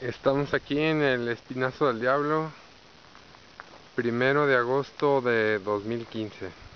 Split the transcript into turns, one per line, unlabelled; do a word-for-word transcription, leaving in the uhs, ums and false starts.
Estamos aquí en el Espinazo del Diablo, primero de agosto de dos mil quince.